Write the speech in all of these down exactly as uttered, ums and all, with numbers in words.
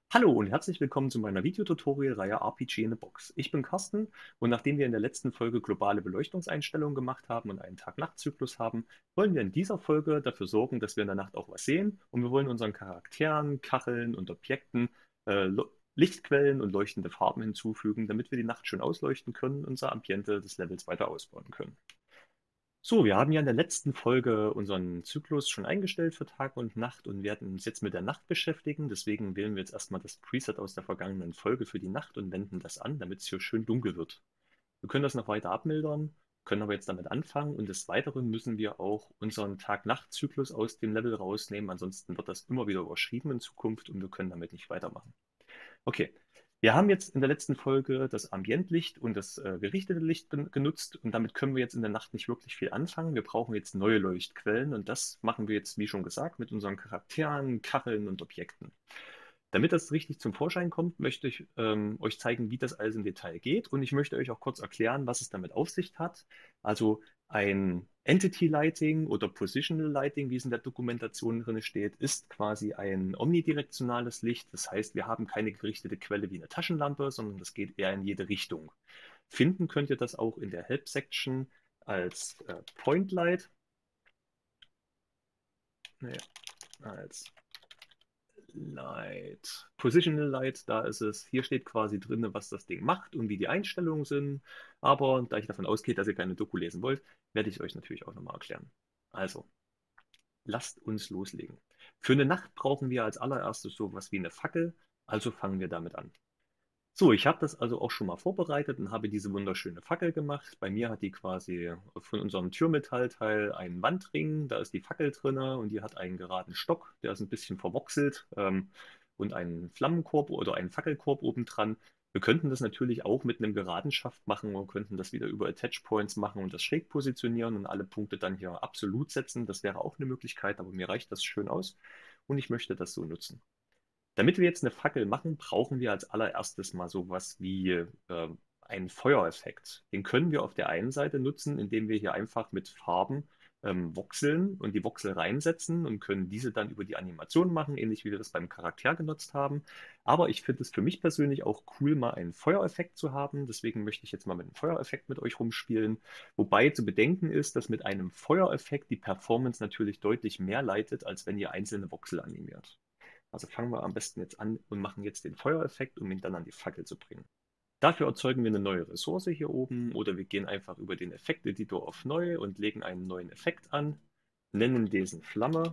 Hallo und herzlich willkommen zu meiner Videotutorial-Reihe R P G in a Box. Ich bin Carsten und nachdem wir in der letzten Folge globale Beleuchtungseinstellungen gemacht haben und einen Tag-Nacht-Zyklus haben, wollen wir in dieser Folge dafür sorgen, dass wir in der Nacht auch was sehen und wir wollen unseren Charakteren, Kacheln und Objekten äh, Lo- Lichtquellen und leuchtende Farben hinzufügen, damit wir die Nacht schön ausleuchten können und unser Ambiente des Levels weiter ausbauen können. So, wir haben ja in der letzten Folge unseren Zyklus schon eingestellt für Tag und Nacht und werden uns jetzt mit der Nacht beschäftigen. Deswegen wählen wir jetzt erstmal das Preset aus der vergangenen Folge für die Nacht und wenden das an, damit es hier schön dunkel wird. Wir können das noch weiter abmildern, können aber jetzt damit anfangen und des Weiteren müssen wir auch unseren Tag-Nacht-Zyklus aus dem Level rausnehmen. Ansonsten wird das immer wieder überschrieben in Zukunft und wir können damit nicht weitermachen. Okay. Wir haben jetzt in der letzten Folge das Ambientlicht und das äh, gerichtete Licht ben- genutzt und damit können wir jetzt in der Nacht nicht wirklich viel anfangen. Wir brauchen jetzt neue Leuchtquellen und das machen wir jetzt, wie schon gesagt, mit unseren Charakteren, Kacheln und Objekten. Damit das richtig zum Vorschein kommt, möchte ich ähm, euch zeigen, wie das alles im Detail geht. Und ich möchte euch auch kurz erklären, was es damit auf sich hat. Also ein Entity Lighting oder Positional Lighting, wie es in der Dokumentation drin steht, ist quasi ein omnidirektionales Licht. Das heißt, wir haben keine gerichtete Quelle wie eine Taschenlampe, sondern das geht eher in jede Richtung. Finden könnt ihr das auch in der Help Section als äh, Point Light. Naja, als Light, Positional Light, da ist es, hier steht quasi drin, was das Ding macht und wie die Einstellungen sind. Aber da ich davon ausgehe, dass ihr keine Doku lesen wollt, werde ich es euch natürlich auch nochmal erklären. Also, lasst uns loslegen. Für eine Nacht brauchen wir als allererstes sowas wie eine Fackel, also fangen wir damit an. So, ich habe das also auch schon mal vorbereitet und habe diese wunderschöne Fackel gemacht. Bei mir hat die quasi von unserem Türmetallteil einen Wandring, da ist die Fackel drinne und die hat einen geraden Stock, der ist ein bisschen verwoxelt ähm, und einen Flammenkorb oder einen Fackelkorb obendran. Wir könnten das natürlich auch mit einem geraden Schaft machen und könnten das wieder über Attach Points machen und das schräg positionieren und alle Punkte dann hier absolut setzen. Das wäre auch eine Möglichkeit, aber mir reicht das schön aus und ich möchte das so nutzen. Damit wir jetzt eine Fackel machen, brauchen wir als allererstes mal sowas wie äh, einen Feuereffekt. Den können wir auf der einen Seite nutzen, indem wir hier einfach mit Farben ähm, voxeln und die Voxel reinsetzen und können diese dann über die Animation machen, ähnlich wie wir das beim Charakter genutzt haben. Aber ich finde es für mich persönlich auch cool, mal einen Feuereffekt zu haben. Deswegen möchte ich jetzt mal mit einem Feuereffekt mit euch rumspielen. Wobei zu bedenken ist, dass mit einem Feuereffekt die Performance natürlich deutlich mehr leitet, als wenn ihr einzelne Voxel animiert. Also fangen wir am besten jetzt an und machen jetzt den Feuereffekt, um ihn dann an die Fackel zu bringen. Dafür erzeugen wir eine neue Ressource hier oben oder wir gehen einfach über den Effekteditor auf Neu und legen einen neuen Effekt an, nennen diesen Flamme.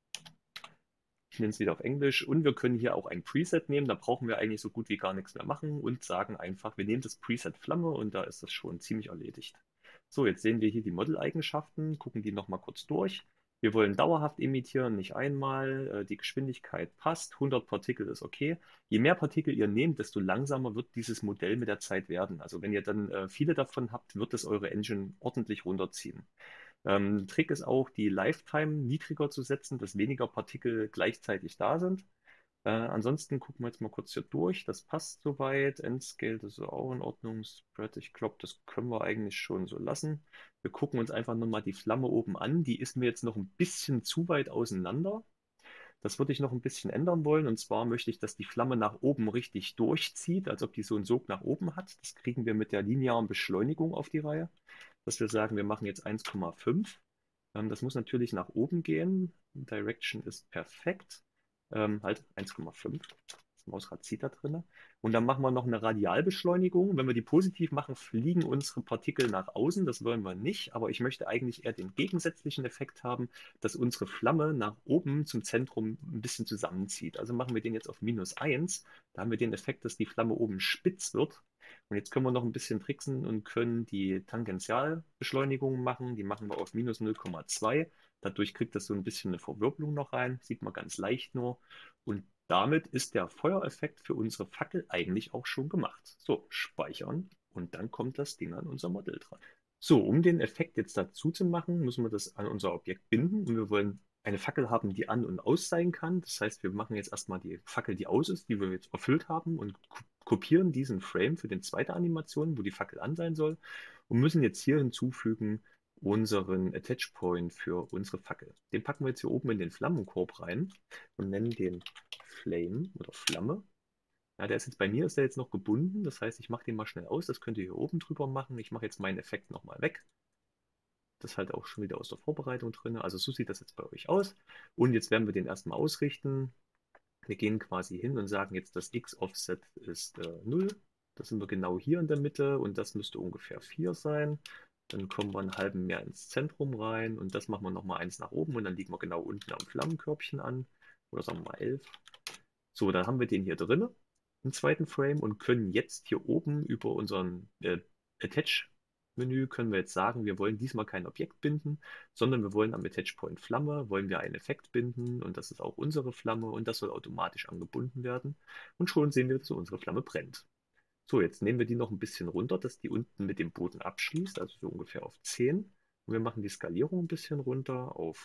Ich nenne es wieder auf Englisch und wir können hier auch ein Preset nehmen, da brauchen wir eigentlich so gut wie gar nichts mehr machen und sagen einfach, wir nehmen das Preset Flamme und da ist das schon ziemlich erledigt. So, jetzt sehen wir hier die Modeleigenschaften, gucken die nochmal kurz durch. Wir wollen dauerhaft emittieren, nicht einmal. Äh, Die Geschwindigkeit passt, hundert Partikel ist okay. Je mehr Partikel ihr nehmt, desto langsamer wird dieses Modell mit der Zeit werden. Also wenn ihr dann äh, viele davon habt, wird es eure Engine ordentlich runterziehen. Ähm, Trick ist auch, die Lifetime niedriger zu setzen, dass weniger Partikel gleichzeitig da sind. Äh, ansonsten gucken wir jetzt mal kurz hier durch. Das passt soweit. Endscale, das ist auch in Ordnung. Spread, ich glaube, das können wir eigentlich schon so lassen. Wir gucken uns einfach nochmal die Flamme oben an. Die ist mir jetzt noch ein bisschen zu weit auseinander. Das würde ich noch ein bisschen ändern wollen. Und zwar möchte ich, dass die Flamme nach oben richtig durchzieht, als ob die so einen Sog nach oben hat. Das kriegen wir mit der linearen Beschleunigung auf die Reihe. Dass wir sagen, wir machen jetzt eins Komma fünf. Ähm, das muss natürlich nach oben gehen. Direction ist perfekt. Ähm, halt eins Komma fünf. Das Mausrad zieht da drin. Und dann machen wir noch eine Radialbeschleunigung. Wenn wir die positiv machen, fliegen unsere Partikel nach außen. Das wollen wir nicht. Aber ich möchte eigentlich eher den gegensätzlichen Effekt haben, dass unsere Flamme nach oben zum Zentrum ein bisschen zusammenzieht. Also machen wir den jetzt auf minus eins. Da haben wir den Effekt, dass die Flamme oben spitz wird. Und jetzt können wir noch ein bisschen tricksen und können die Tangentialbeschleunigung machen. Die machen wir auf minus null Komma zwei. Dadurch kriegt das so ein bisschen eine Verwirbelung noch rein. Sieht man ganz leicht nur. Und damit ist der Feuereffekt für unsere Fackel eigentlich auch schon gemacht. So, speichern und dann kommt das Ding an unser Modell dran. So, um den Effekt jetzt dazu zu machen, müssen wir das an unser Objekt binden und wir wollen eine Fackel haben, die an und aus sein kann. Das heißt, wir machen jetzt erstmal die Fackel, die aus ist, die wir jetzt erfüllt haben und ko- kopieren diesen Frame für die zweite Animation, wo die Fackel an sein soll und müssen jetzt hier hinzufügen unseren Attach Point für unsere Fackel. Den packen wir jetzt hier oben in den Flammenkorb rein und nennen den Flame oder Flamme. Ja, der ist jetzt bei mir, ist der jetzt noch gebunden. Das heißt, ich mache den mal schnell aus. Das könnt ihr hier oben drüber machen. Ich mache jetzt meinen Effekt nochmal weg. Das ist halt auch schon wieder aus der Vorbereitung drin. Also so sieht das jetzt bei euch aus. Und jetzt werden wir den erstmal ausrichten. Wir gehen quasi hin und sagen jetzt, das X-Offset ist äh, null. Das sind wir genau hier in der Mitte und das müsste ungefähr vier sein. Dann kommen wir einen halben mehr ins Zentrum rein und das machen wir nochmal eins nach oben und dann liegen wir genau unten am Flammenkörbchen an. Oder sagen wir mal elf. So, dann haben wir den hier drin im zweiten Frame und können jetzt hier oben über unseren äh, Attach-Menü können wir jetzt sagen, wir wollen diesmal kein Objekt binden, sondern wir wollen am Attach-Point Flamme, wollen wir einen Effekt binden und das ist auch unsere Flamme und das soll automatisch angebunden werden und schon sehen wir, dass unsere Flamme brennt. So, jetzt nehmen wir die noch ein bisschen runter, dass die unten mit dem Boden abschließt, also so ungefähr auf zehn. Und wir machen die Skalierung ein bisschen runter auf,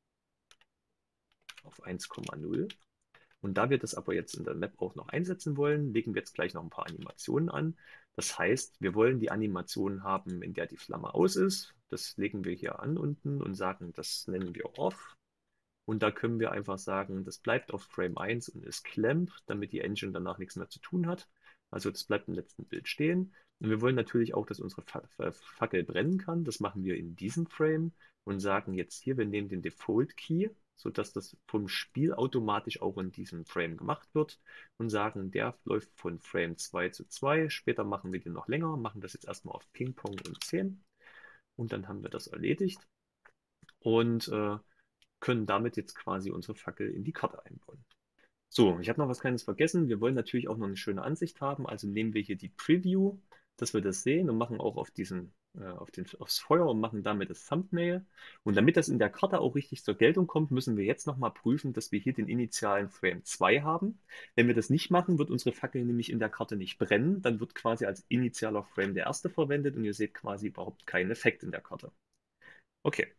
auf eins Komma null. Und da wir das aber jetzt in der Map auch noch einsetzen wollen, legen wir jetzt gleich noch ein paar Animationen an. Das heißt, wir wollen die Animation haben, in der die Flamme aus ist. Das legen wir hier an unten und sagen, das nennen wir Off. Und da können wir einfach sagen, das bleibt auf Frame eins und ist Clamp, damit die Engine danach nichts mehr zu tun hat. Also das bleibt im letzten Bild stehen. Und wir wollen natürlich auch, dass unsere Fackel brennen kann. Das machen wir in diesem Frame und sagen jetzt hier, wir nehmen den Default Key, sodass das vom Spiel automatisch auch in diesem Frame gemacht wird und sagen, der läuft von Frame zwei zu zwei. Später machen wir den noch länger, machen das jetzt erstmal auf Ping-Pong und zehn und dann haben wir das erledigt und äh, können damit jetzt quasi unsere Fackel in die Karte einbauen. So, ich habe noch was Kleines vergessen. Wir wollen natürlich auch noch eine schöne Ansicht haben, also nehmen wir hier die Preview, dass wir das sehen und machen auch auf diesen, äh, auf den, aufs Feuer und machen damit das Thumbnail. Und damit das in der Karte auch richtig zur Geltung kommt, müssen wir jetzt nochmal prüfen, dass wir hier den initialen Frame zwei haben. Wenn wir das nicht machen, wird unsere Fackel nämlich in der Karte nicht brennen. Dann wird quasi als initialer Frame der erste verwendet und ihr seht quasi überhaupt keinen Effekt in der Karte. Okay.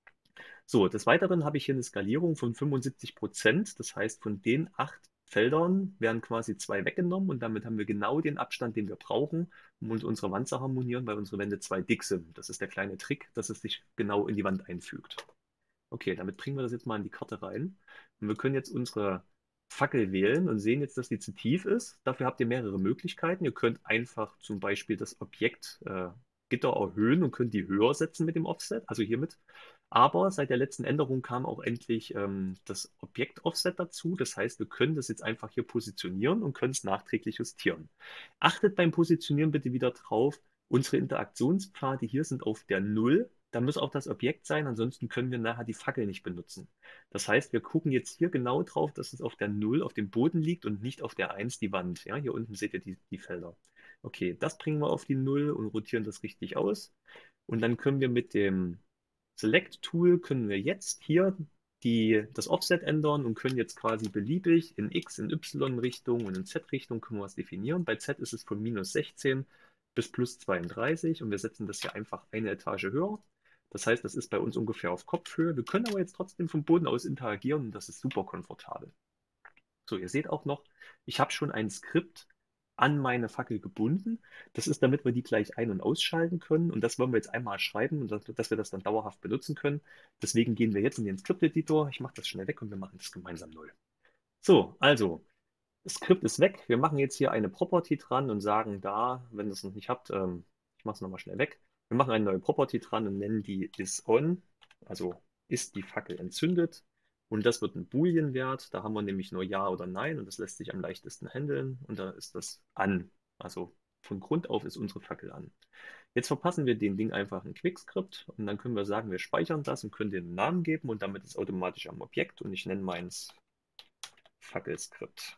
So, des Weiteren habe ich hier eine Skalierung von fünfundsiebzig Prozent. Das heißt, von den acht Feldern werden quasi zwei weggenommen und damit haben wir genau den Abstand, den wir brauchen, um unsere Wand zu harmonieren, weil unsere Wände zwei dick sind. Das ist der kleine Trick, dass es sich genau in die Wand einfügt. Okay, damit bringen wir das jetzt mal in die Karte rein. Und wir können jetzt unsere Fackel wählen und sehen jetzt, dass die zu tief ist. Dafür habt ihr mehrere Möglichkeiten. Ihr könnt einfach zum Beispiel das Objekt äh, Gitter erhöhen und könnt die höher setzen mit dem Offset, also hiermit. Aber seit der letzten Änderung kam auch endlich ähm, das Objekt-Offset dazu. Das heißt, wir können das jetzt einfach hier positionieren und können es nachträglich justieren. Achtet beim Positionieren bitte wieder drauf, unsere Interaktionspfade hier sind auf der Null. Da muss auch das Objekt sein, ansonsten können wir nachher die Fackel nicht benutzen. Das heißt, wir gucken jetzt hier genau drauf, dass es auf der Null auf dem Boden liegt und nicht auf der eins die Wand. Ja, hier unten seht ihr die, die Felder. Okay, das bringen wir auf die Null und rotieren das richtig aus. Und dann können wir mit dem Select-Tool können wir jetzt hier die, das Offset ändern und können jetzt quasi beliebig in X, in Y-Richtung und in Z-Richtung können wir was definieren. Bei Z ist es von minus sechzehn bis plus zweiunddreißig und wir setzen das hier einfach eine Etage höher. Das heißt, das ist bei uns ungefähr auf Kopfhöhe. Wir können aber jetzt trotzdem vom Boden aus interagieren und das ist super komfortabel. So, ihr seht auch noch, ich habe schon ein Skript an meine Fackel gebunden. Das ist, damit wir die gleich ein- und ausschalten können. Und das wollen wir jetzt einmal schreiben, und dass, dass wir das dann dauerhaft benutzen können. Deswegen gehen wir jetzt in den Skript-Editor. Ich mache das schnell weg und wir machen das gemeinsam neu. So, also, das Skript ist weg. Wir machen jetzt hier eine Property dran und sagen da, wenn ihr es noch nicht habt, ähm, ich mache es nochmal schnell weg. Wir machen eine neue Property dran und nennen die isOn, also ist die Fackel entzündet. Und das wird ein Boolean-Wert. Da haben wir nämlich nur Ja oder Nein und das lässt sich am leichtesten handeln. Und da ist das an. Also von Grund auf ist unsere Fackel an. Jetzt verpassen wir dem Ding einfach ein Quick-Script und dann können wir sagen, wir speichern das und können den einen Namen geben und damit ist automatisch am Objekt und ich nenne meins Fackelskript.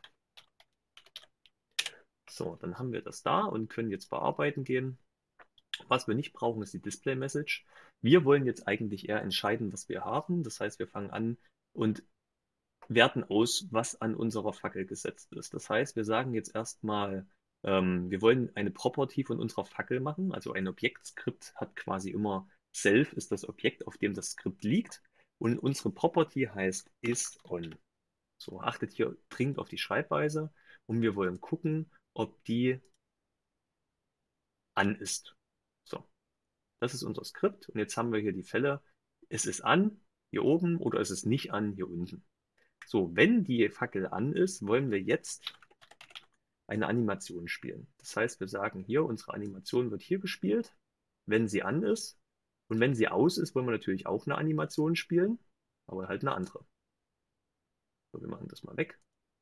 So, dann haben wir das da und können jetzt bearbeiten gehen. Was wir nicht brauchen, ist die Display-Message. Wir wollen jetzt eigentlich eher entscheiden, was wir haben. Das heißt, wir fangen an und werten aus, was an unserer Fackel gesetzt ist. Das heißt, wir sagen jetzt erstmal, ähm, wir wollen eine Property von unserer Fackel machen. Also ein Objektskript hat quasi immer Self ist das Objekt, auf dem das Skript liegt. Und unsere Property heißt isOn. So, achtet hier dringend auf die Schreibweise und wir wollen gucken, ob die an ist. So, das ist unser Skript und jetzt haben wir hier die Fälle, es ist an, hier oben oder es ist nicht an, hier unten. So, wenn die Fackel an ist, wollen wir jetzt eine Animation spielen. Das heißt, wir sagen hier, unsere Animation wird hier gespielt, wenn sie an ist. Und wenn sie aus ist, wollen wir natürlich auch eine Animation spielen, aber halt eine andere. So, wir machen das mal weg.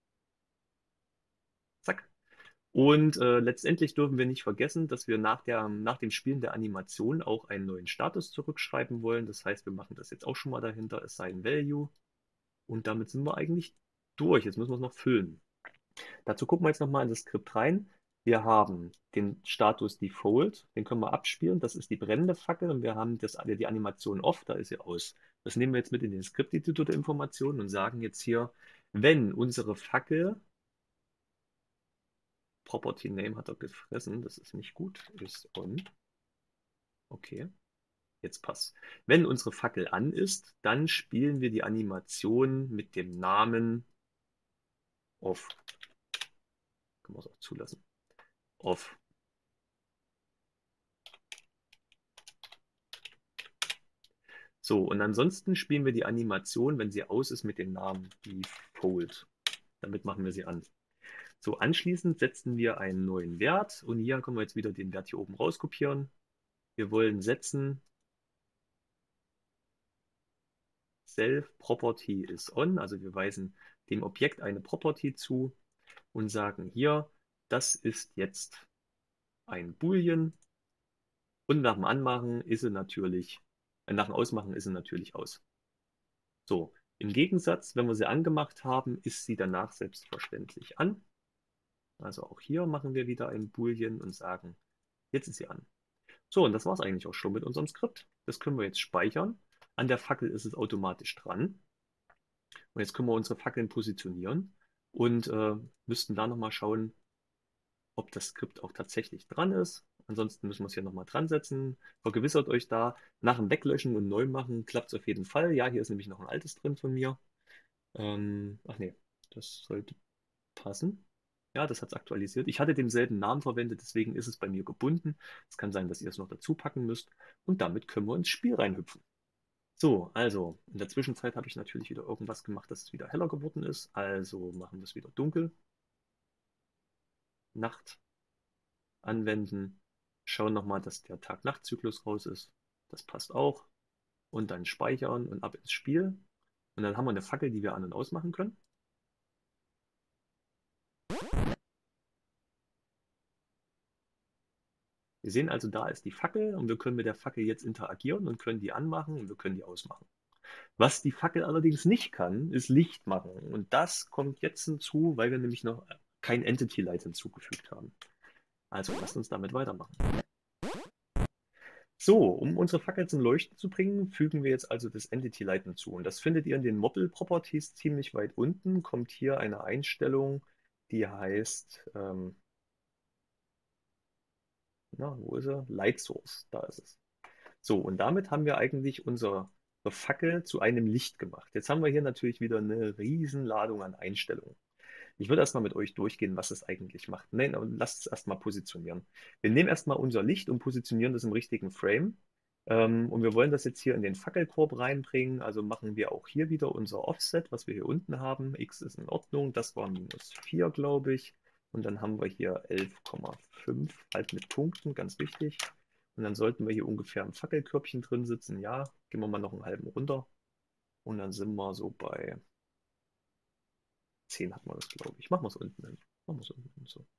Zack. Und äh, letztendlich dürfen wir nicht vergessen, dass wir nach der, nach dem Spielen der Animation auch einen neuen Status zurückschreiben wollen. Das heißt, wir machen das jetzt auch schon mal dahinter, assign value. Und damit sind wir eigentlich durch. Jetzt müssen wir es noch füllen. Dazu gucken wir jetzt nochmal in das Skript rein. Wir haben den Status Default, den können wir abspielen. Das ist die brennende Fackel und wir haben das, die Animation Off, da ist sie aus. Das nehmen wir jetzt mit in den Skripteditor der Informationen und sagen jetzt hier, wenn unsere Fackel, Property Name hat er gefressen, das ist nicht gut, ist on. Okay, jetzt passt. Wenn unsere Fackel an ist, dann spielen wir die Animation mit dem Namen Off. Können wir es auch zulassen. Off. So, und ansonsten spielen wir die Animation, wenn sie aus ist, mit dem Namen Default. Damit machen wir sie an. So, anschließend setzen wir einen neuen Wert und hier können wir jetzt wieder den Wert hier oben rauskopieren. Wir wollen setzen Self Property is on, also wir weisen dem Objekt eine Property zu und sagen hier, das ist jetzt ein Boolean und nach dem Anmachen ist sie natürlich, äh, nach dem Ausmachen ist sie natürlich aus. So, im Gegensatz, wenn wir sie angemacht haben, ist sie danach selbstverständlich an. Also auch hier machen wir wieder ein Boolean und sagen, jetzt ist sie an. So, und das war es eigentlich auch schon mit unserem Skript. Das können wir jetzt speichern. An der Fackel ist es automatisch dran. Und jetzt können wir unsere Fackeln positionieren und äh, müssten da nochmal schauen, ob das Skript auch tatsächlich dran ist. Ansonsten müssen wir es hier nochmal dran setzen. Vergewissert euch da, nach dem Weglöschen und neu machen klappt es auf jeden Fall. Ja, hier ist nämlich noch ein altes drin von mir. Ähm, ach nee, das sollte passen. Ja, das hat es aktualisiert. Ich hatte denselben Namen verwendet, deswegen ist es bei mir gebunden. Es kann sein, dass ihr es noch dazu packen müsst. Und damit können wir ins Spiel reinhüpfen. So, also in der Zwischenzeit habe ich natürlich wieder irgendwas gemacht, dass es wieder heller geworden ist. Also machen wir es wieder dunkel. Nacht anwenden. Schauen nochmal, dass der Tag-Nacht-Zyklus raus ist. Das passt auch. Und dann speichern und ab ins Spiel. Und dann haben wir eine Fackel, die wir an- und ausmachen können. Wir sehen also, da ist die Fackel und wir können mit der Fackel jetzt interagieren und können die anmachen und wir können die ausmachen. Was die Fackel allerdings nicht kann, ist Licht machen. Und das kommt jetzt hinzu, weil wir nämlich noch kein Entity Light hinzugefügt haben. Also lasst uns damit weitermachen. So, um unsere Fackel zum Leuchten zu bringen, fügen wir jetzt also das Entity Light hinzu. Und das findet ihr in den Model Properties ziemlich weit unten. Kommt hier eine Einstellung, die heißt, ähm, na, wo ist er? Light Source, da ist es. So, und damit haben wir eigentlich unsere Fackel zu einem Licht gemacht. Jetzt haben wir hier natürlich wieder eine Riesenladung an Einstellungen. Ich würde erstmal mit euch durchgehen, was es eigentlich macht. Nein, aber lasst es erstmal positionieren. Wir nehmen erstmal unser Licht und positionieren das im richtigen Frame. Ähm, und wir wollen das jetzt hier in den Fackelkorb reinbringen. Also machen wir auch hier wieder unser Offset, was wir hier unten haben. X ist in Ordnung. Das war minus vier, glaube ich. Und dann haben wir hier elf Komma fünf, halt mit Punkten, ganz wichtig. Und dann sollten wir hier ungefähr im Fackelkörbchen drin sitzen. Ja, gehen wir mal noch einen halben runter. Und dann sind wir so bei zehn hat man das, glaube ich. Machen wir es unten hin. Machen wir es unten hin so.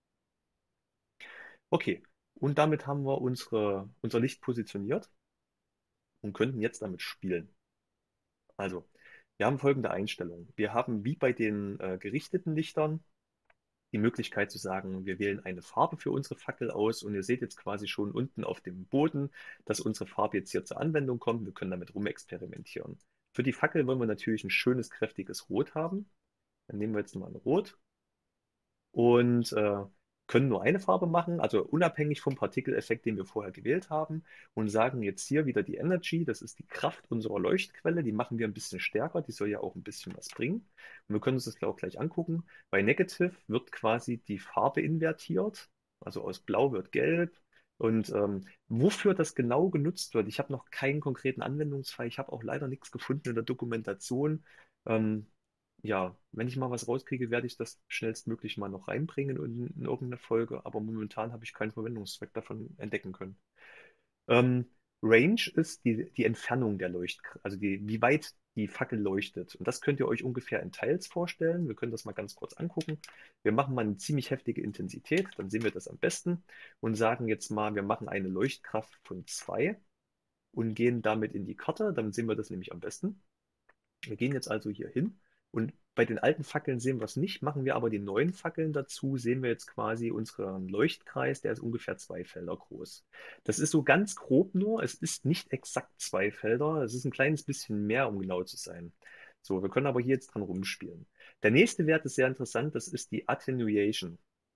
Okay, und damit haben wir unsere, unser Licht positioniert und könnten jetzt damit spielen. Also, wir haben folgende Einstellung. Wir haben wie bei den äh, gerichteten Lichtern die Möglichkeit zu sagen, wir wählen eine Farbe für unsere Fackel aus und ihr seht jetzt quasi schon unten auf dem Boden, dass unsere Farbe jetzt hier zur Anwendung kommt. Wir können damit rumexperimentieren. Für die Fackel wollen wir natürlich ein schönes, kräftiges Rot haben. Dann nehmen wir jetzt mal ein Rot und äh, können nur eine Farbe machen, also unabhängig vom Partikeleffekt, den wir vorher gewählt haben, und sagen jetzt hier wieder die Energy, das ist die Kraft unserer Leuchtquelle, die machen wir ein bisschen stärker, die soll ja auch ein bisschen was bringen. Und wir können uns das auch gleich angucken. Bei Negative wird quasi die Farbe invertiert, also aus Blau wird Gelb. Und ähm, wofür das genau genutzt wird, ich habe noch keinen konkreten Anwendungsfall, ich habe auch leider nichts gefunden in der Dokumentation. Ähm, ja, wenn ich mal was rauskriege, werde ich das schnellstmöglich mal noch reinbringen in, in irgendeine Folge, aber momentan habe ich keinen Verwendungszweck davon entdecken können. Ähm, Range ist die, die Entfernung der Leuchtkraft, also die, wie weit die Fackel leuchtet. Und das könnt ihr euch ungefähr in Teils vorstellen. Wir können das mal ganz kurz angucken. Wir machen mal eine ziemlich heftige Intensität, dann sehen wir das am besten und sagen jetzt mal, wir machen eine Leuchtkraft von zwei und gehen damit in die Karte. Dann sehen wir das nämlich am besten. Wir gehen jetzt also hier hin und bei den alten Fackeln sehen wir es nicht, machen wir aber die neuen Fackeln dazu, sehen wir jetzt quasi unseren Leuchtkreis, der ist ungefähr zwei Felder groß. Das ist so ganz grob nur, es ist nicht exakt zwei Felder, es ist ein kleines bisschen mehr, um genau zu sein. So, wir können aber hier jetzt dran rumspielen. Der nächste Wert ist sehr interessant, das ist die Attenuation.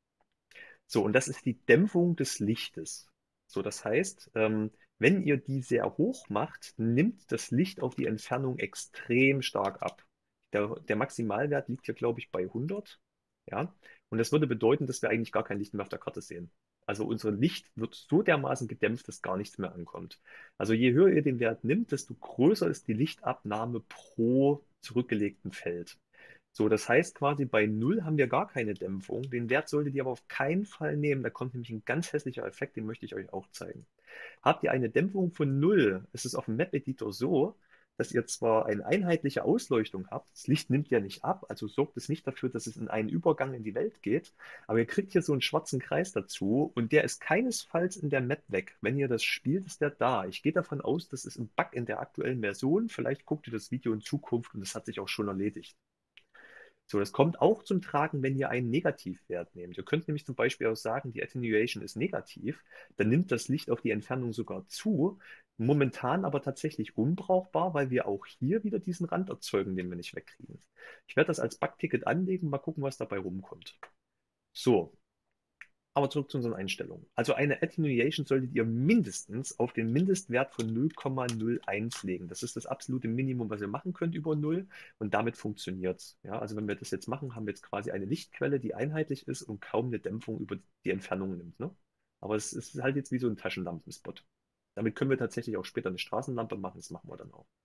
So, und das ist die Dämpfung des Lichtes. So, das heißt, ähm, wenn ihr die sehr hoch macht, nimmt das Licht auf die Entfernung extrem stark ab. Der, der Maximalwert liegt hier, glaube ich, bei hundert. Ja, und das würde bedeuten, dass wir eigentlich gar kein Licht mehr auf der Karte sehen. Also unser Licht wird so dermaßen gedämpft, dass gar nichts mehr ankommt. Also je höher ihr den Wert nimmt, desto größer ist die Lichtabnahme pro zurückgelegten Feld. So, das heißt quasi bei null haben wir gar keine Dämpfung. Den Wert solltet ihr aber auf keinen Fall nehmen. Da kommt nämlich ein ganz hässlicher Effekt, den möchte ich euch auch zeigen. Habt ihr eine Dämpfung von null, ist es auf dem Map-Editor so, dass ihr zwar eine einheitliche Ausleuchtung habt, das Licht nimmt ja nicht ab, also sorgt es nicht dafür, dass es in einen Übergang in die Welt geht, aber ihr kriegt hier so einen schwarzen Kreis dazu und der ist keinesfalls in der Map weg. Wenn ihr das spielt, ist der da. Ich gehe davon aus, das ist ein Bug in der aktuellen Version. Vielleicht guckt ihr das Video in Zukunft und das hat sich auch schon erledigt. So, das kommt auch zum Tragen, wenn ihr einen Negativwert nehmt. Ihr könnt nämlich zum Beispiel auch sagen, die Attenuation ist negativ, dann nimmt das Licht auf die Entfernung sogar zu, momentan aber tatsächlich unbrauchbar, weil wir auch hier wieder diesen Rand erzeugen, den wir nicht wegkriegen. Ich werde das als Bugticket anlegen, mal gucken, was dabei rumkommt. So, aber zurück zu unseren Einstellungen. Also eine Attenuation solltet ihr mindestens auf den Mindestwert von null Komma null eins legen. Das ist das absolute Minimum, was ihr machen könnt über null und damit funktioniert es. Ja, also wenn wir das jetzt machen, haben wir jetzt quasi eine Lichtquelle, die einheitlich ist und kaum eine Dämpfung über die Entfernung nimmt. Ne? Aber es ist halt jetzt wie so ein Taschenlampenspot. Damit können wir tatsächlich auch später eine Straßenlampe machen, das machen wir dann auch.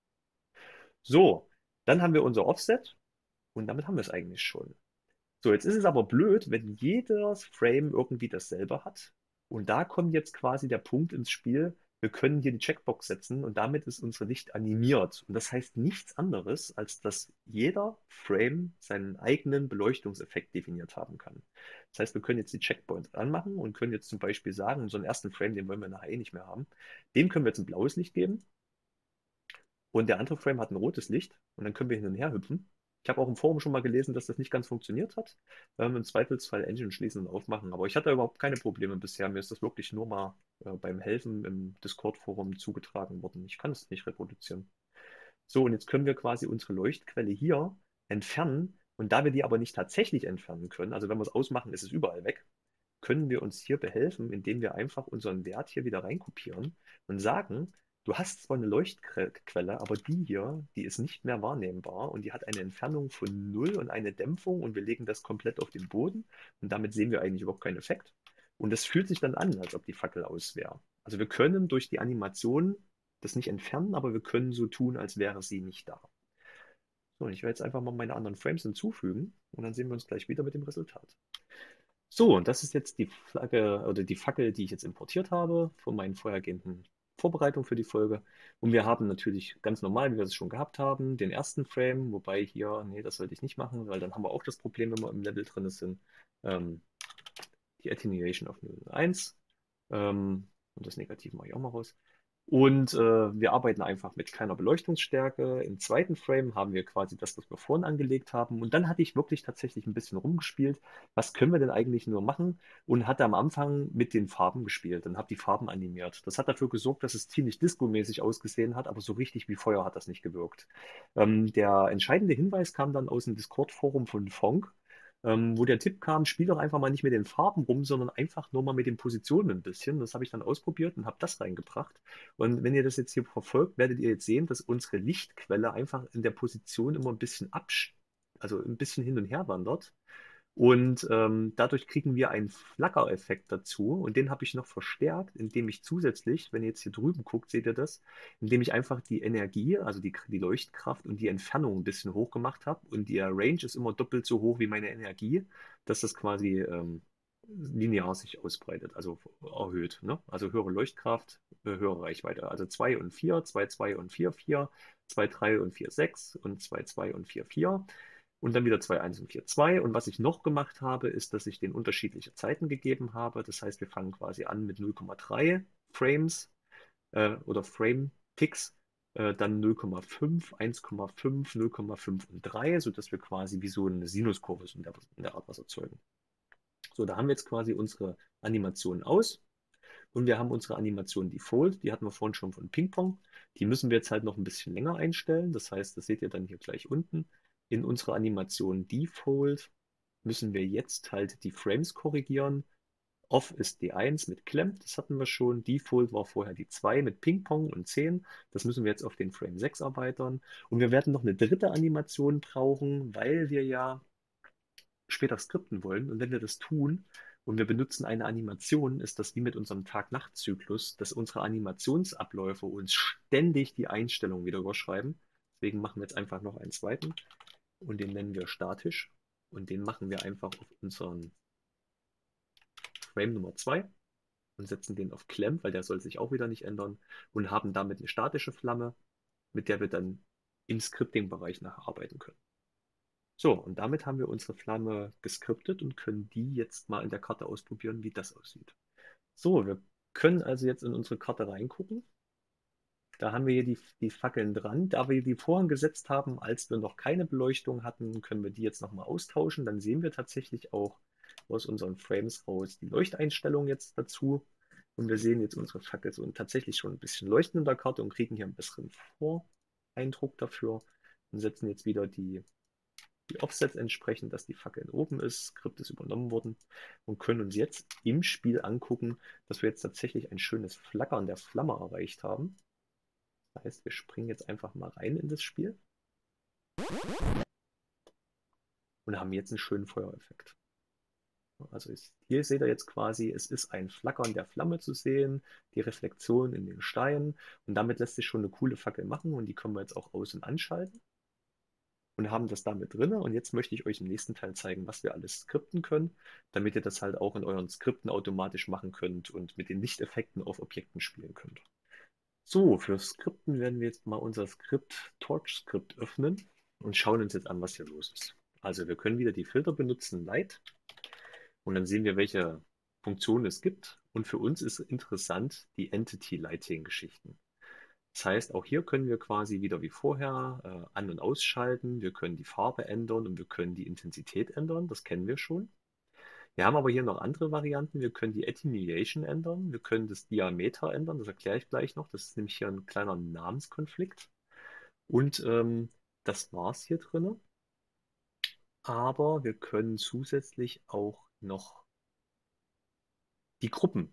So, dann haben wir unser Offset und damit haben wir es eigentlich schon. So, jetzt ist es aber blöd, wenn jedes Frame irgendwie dasselbe hat. Und da kommt jetzt quasi der Punkt ins Spiel, wir können hier die Checkbox setzen und damit ist unser Licht animiert. Und das heißt nichts anderes, als dass jeder Frame seinen eigenen Beleuchtungseffekt definiert haben kann. Das heißt, wir können jetzt die Checkpoint anmachen und können jetzt zum Beispiel sagen, unseren ersten Frame, den wollen wir nachher eh nicht mehr haben, dem können wir jetzt ein blaues Licht geben und der andere Frame hat ein rotes Licht und dann können wir hin und her hüpfen. Ich habe auch im Forum schon mal gelesen, dass das nicht ganz funktioniert hat. Ähm, Im Zweifelsfall Engine schließen und aufmachen. Aber ich hatte überhaupt keine Probleme bisher. Mir ist das wirklich nur mal äh, beim Helfen im Discord-Forum zugetragen worden. Ich kann es nicht reproduzieren. So, und jetzt können wir quasi unsere Leuchtquelle hier entfernen. Und da wir die aber nicht tatsächlich entfernen können, also wenn wir es ausmachen, ist es überall weg, können wir uns hier behelfen, indem wir einfach unseren Wert hier wieder reinkopieren und sagen, du hast zwar eine Leuchtquelle, aber die hier, die ist nicht mehr wahrnehmbar und die hat eine Entfernung von null und eine Dämpfung und wir legen das komplett auf den Boden und damit sehen wir eigentlich überhaupt keinen Effekt. Und das fühlt sich dann an, als ob die Fackel aus wäre. Also wir können durch die Animation das nicht entfernen, aber wir können so tun, als wäre sie nicht da. So, und ich werde jetzt einfach mal meine anderen Frames hinzufügen und dann sehen wir uns gleich wieder mit dem Resultat. So, und das ist jetzt die Flagge oder die Fackel, die ich jetzt importiert habe von meinen vorhergehenden Vorbereitungen für die Folge. Und wir haben natürlich ganz normal, wie wir es schon gehabt haben, den ersten Frame, wobei hier, nee, das sollte ich nicht machen, weil dann haben wir auch das Problem, wenn wir im Level drin sind, ähm, die Attenuation auf null Komma eins. Ähm, und das Negativ mache ich auch mal raus. Und äh, wir arbeiten einfach mit keiner Beleuchtungsstärke. Im zweiten Frame haben wir quasi das, was wir vorhin angelegt haben. Und dann hatte ich wirklich tatsächlich ein bisschen rumgespielt. Was können wir denn eigentlich nur machen? Und hatte am Anfang mit den Farben gespielt und habe die Farben animiert. Das hat dafür gesorgt, dass es ziemlich disco-mäßig ausgesehen hat, aber so richtig wie Feuer hat das nicht gewirkt. Ähm, der entscheidende Hinweis kam dann aus dem Discord-Forum von Fonk, ähm, wo der Tipp kam, spiel doch einfach mal nicht mit den Farben rum, sondern einfach nur mal mit den Positionen ein bisschen. Das habe ich dann ausprobiert und habe das reingebracht. Und wenn ihr das jetzt hier verfolgt, werdet ihr jetzt sehen, dass unsere Lichtquelle einfach in der Position immer ein bisschen absch also ein bisschen hin und her wandert. Und ähm, dadurch kriegen wir einen Flackereffekt dazu. Und den habe ich noch verstärkt, indem ich zusätzlich, wenn ihr jetzt hier drüben guckt, seht ihr das, indem ich einfach die Energie, also die, die Leuchtkraft und die Entfernung ein bisschen hoch gemacht habe. Und die Range ist immer doppelt so hoch wie meine Energie, dass das quasi ähm, linear sich ausbreitet, also erhöht. Ne? Also höhere Leuchtkraft, äh, höhere Reichweite. Also zwei und vier, zwei, zwei und vier, vier, zwei, drei und vier, sechs und zwei, zwei und vier, vier. Und dann wieder zwei, eins und vier, zwei. Und was ich noch gemacht habe, ist, dass ich den unterschiedliche Zeiten gegeben habe. Das heißt, wir fangen quasi an mit null Komma drei Frames äh, oder Frame-Ticks, äh, dann null Komma fünf, eins Komma fünf, null Komma fünf und drei, sodass wir quasi wie so eine Sinuskurve in der, in der Art was erzeugen. So, da haben wir jetzt quasi unsere Animation aus. Und wir haben unsere Animation Default, die hatten wir vorhin schon von Ping-Pong. Die müssen wir jetzt halt noch ein bisschen länger einstellen. Das heißt, das seht ihr dann hier gleich unten. In unserer Animation Default müssen wir jetzt halt die Frames korrigieren. Off ist die eins mit Klemm, das hatten wir schon. Default war vorher die zwei mit Ping-Pong und zehn. Das müssen wir jetzt auf den Frame sechs erweitern. Und wir werden noch eine dritte Animation brauchen, weil wir ja später skripten wollen. Und wenn wir das tun und wir benutzen eine Animation, ist das wie mit unserem Tag-Nacht-Zyklus, dass unsere Animationsabläufe uns ständig die Einstellungen wieder überschreiben. Deswegen machen wir jetzt einfach noch einen zweiten und den nennen wir statisch. Und den machen wir einfach auf unseren Frame Nummer zwei und setzen den auf Klemm, weil der soll sich auch wieder nicht ändern und haben damit eine statische Flamme, mit der wir dann im Scripting-Bereich nacharbeiten können. So, und damit haben wir unsere Flamme geskriptet und können die jetzt mal in der Karte ausprobieren, wie das aussieht. So, wir können also jetzt in unsere Karte reingucken. Da haben wir hier die, die Fackeln dran. Da wir die vorhin gesetzt haben, als wir noch keine Beleuchtung hatten, können wir die jetzt nochmal austauschen. Dann sehen wir tatsächlich auch aus unseren Frames raus die Leuchteinstellung jetzt dazu. Und wir sehen jetzt unsere Fackel so tatsächlich schon ein bisschen leuchten in der Karte und kriegen hier einen besseren Voreindruck dafür und setzen jetzt wieder die die Offsets entsprechend, dass die Fackel oben ist, Skript ist übernommen worden und können uns jetzt im Spiel angucken, dass wir jetzt tatsächlich ein schönes Flackern der Flamme erreicht haben. Das heißt, wir springen jetzt einfach mal rein in das Spiel und haben jetzt einen schönen Feuereffekt. Also ist, hier seht ihr jetzt quasi, es ist ein Flackern der Flamme zu sehen, die Reflexion in den Steinen und damit lässt sich schon eine coole Fackel machen und die können wir jetzt auch aus- und anschalten. Und haben das damit drin. Und jetzt möchte ich euch im nächsten Teil zeigen, was wir alles skripten können, damit ihr das halt auch in euren Skripten automatisch machen könnt und mit den Lichteffekten auf Objekten spielen könnt. So, für Skripten werden wir jetzt mal unser Skript, Torch-Skript öffnen und schauen uns jetzt an, was hier los ist. Also wir können wieder die Filter benutzen, Light, und dann sehen wir, welche Funktionen es gibt. Und für uns ist interessant die Entity-Lighting-Geschichten. Das heißt, auch hier können wir quasi wieder wie vorher äh, an- und ausschalten. Wir können die Farbe ändern und wir können die Intensität ändern. Das kennen wir schon. Wir haben aber hier noch andere Varianten. Wir können die Attenuation ändern. Wir können das Diameter ändern. Das erkläre ich gleich noch. Das ist nämlich hier ein kleiner Namenskonflikt. Und ähm, das war es hier drin. Aber wir können zusätzlich auch noch die Gruppen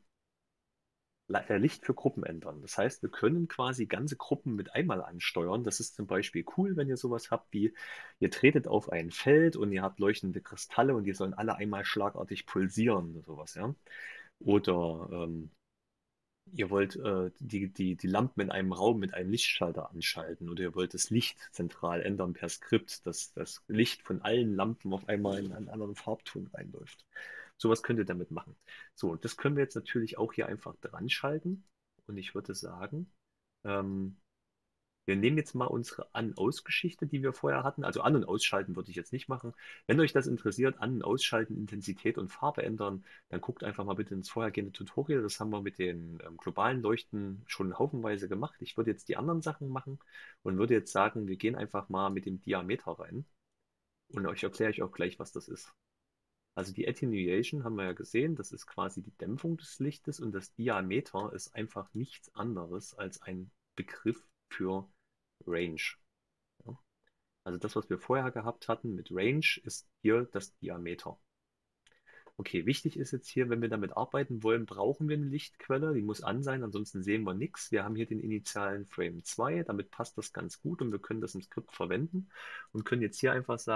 äh, Licht für Gruppen ändern. Das heißt, wir können quasi ganze Gruppen mit einmal ansteuern. Das ist zum Beispiel cool, wenn ihr sowas habt wie, ihr tretet auf ein Feld und ihr habt leuchtende Kristalle und die sollen alle einmal schlagartig pulsieren oder sowas, ja. Oder ähm, ihr wollt äh, die, die, die Lampen in einem Raum mit einem Lichtschalter anschalten oder ihr wollt das Licht zentral ändern per Skript, dass das Licht von allen Lampen auf einmal in einen anderen Farbton reinläuft. Sowas könnt ihr damit machen. So, das können wir jetzt natürlich auch hier einfach dran schalten. Und ich würde sagen, ähm, wir nehmen jetzt mal unsere An-Aus-Geschichte, die wir vorher hatten. Also An- und Ausschalten würde ich jetzt nicht machen. Wenn euch das interessiert, An- und Ausschalten, Intensität und Farbe ändern, dann guckt einfach mal bitte ins vorhergehende Tutorial. Das haben wir mit den ähm, globalen Leuchten schon haufenweise gemacht. Ich würde jetzt die anderen Sachen machen und würde jetzt sagen, wir gehen einfach mal mit dem Diameter rein. Und euch erkläre ich auch gleich, was das ist. Also die Attenuation haben wir ja gesehen, das ist quasi die Dämpfung des Lichtes und das Diameter ist einfach nichts anderes als ein Begriff für Range. Ja? Also das, was wir vorher gehabt hatten mit Range, ist hier das Diameter. Okay, wichtig ist jetzt hier, wenn wir damit arbeiten wollen, brauchen wir eine Lichtquelle, die muss an sein, ansonsten sehen wir nichts. Wir haben hier den initialen Frame zwei, damit passt das ganz gut und wir können das im Skript verwenden und können jetzt hier einfach sagen,